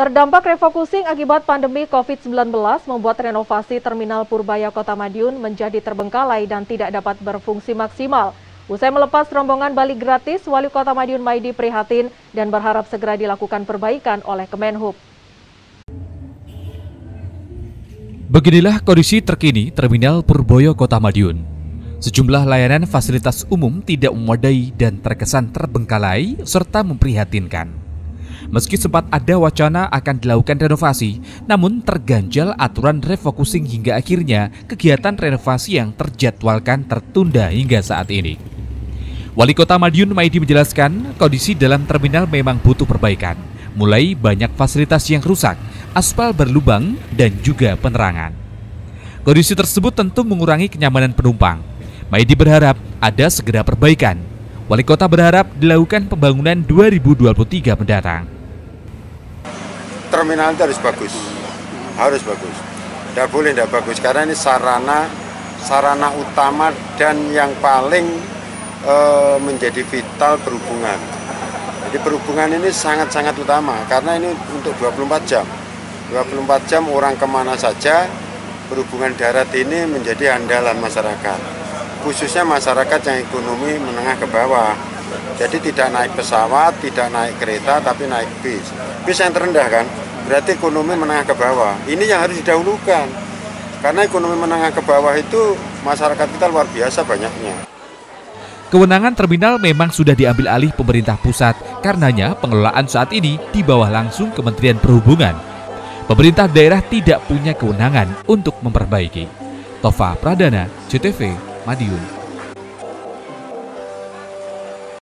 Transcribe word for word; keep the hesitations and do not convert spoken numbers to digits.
Terdampak refocusing akibat pandemi covid sembilan belas membuat renovasi Terminal Purbaya Kota Madiun menjadi terbengkalai dan tidak dapat berfungsi maksimal. Usai melepas rombongan balik gratis, Wali Kota Madiun Maidi prihatin dan berharap segera dilakukan perbaikan oleh Kemenhub. Beginilah kondisi terkini Terminal Purbaya Kota Madiun. Sejumlah layanan fasilitas umum tidak memadai dan terkesan terbengkalai serta memprihatinkan. Meski sempat ada wacana akan dilakukan renovasi, namun terganjal aturan refocusing hingga akhirnya kegiatan renovasi yang terjadwalkan tertunda hingga saat ini. Wali Kota Madiun Maidi menjelaskan kondisi dalam terminal memang butuh perbaikan, mulai banyak fasilitas yang rusak, aspal berlubang, dan juga penerangan. Kondisi tersebut tentu mengurangi kenyamanan penumpang. Maidi berharap ada segera perbaikan. Wali Kota berharap dilakukan pembangunan dua ribu dua puluh tiga mendatang. Terminal itu harus bagus, harus bagus. Tidak boleh tidak bagus karena ini sarana sarana utama dan yang paling e, menjadi vital berhubungan. Jadi perhubungan ini sangat-sangat utama karena ini untuk dua puluh empat jam. dua puluh empat jam orang kemana saja, perhubungan darat ini menjadi andalan masyarakat. Khususnya masyarakat yang ekonomi menengah ke bawah. Jadi tidak naik pesawat, tidak naik kereta, tapi naik bis. Bis yang terendah kan, berarti ekonomi menengah ke bawah. Ini yang harus didahulukan. Karena ekonomi menengah ke bawah itu masyarakat kita luar biasa banyaknya. Kewenangan terminal memang sudah diambil alih pemerintah pusat, karenanya pengelolaan saat ini di bawah langsung Kementerian Perhubungan. Pemerintah daerah tidak punya kewenangan untuk memperbaiki. Tova Pradana, C T V, Madiun.